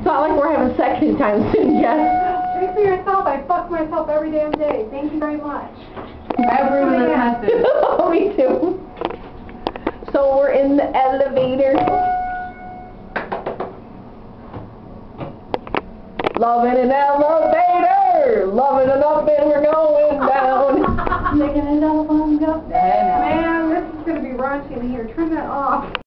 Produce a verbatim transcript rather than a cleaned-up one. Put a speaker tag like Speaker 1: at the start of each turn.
Speaker 1: not like we're having sex anytime soon, Jess.
Speaker 2: Speak for yourself. I fuck myself every damn day. Thank you very much.
Speaker 3: Everyone that has it.
Speaker 1: Oh, me too. So we're in the elevator. Loving an elevator. Loving it up and we're going down.
Speaker 2: Making a telephone go.
Speaker 3: Hey, now.
Speaker 2: Man, this is going to be raunchy in here. Turn that off.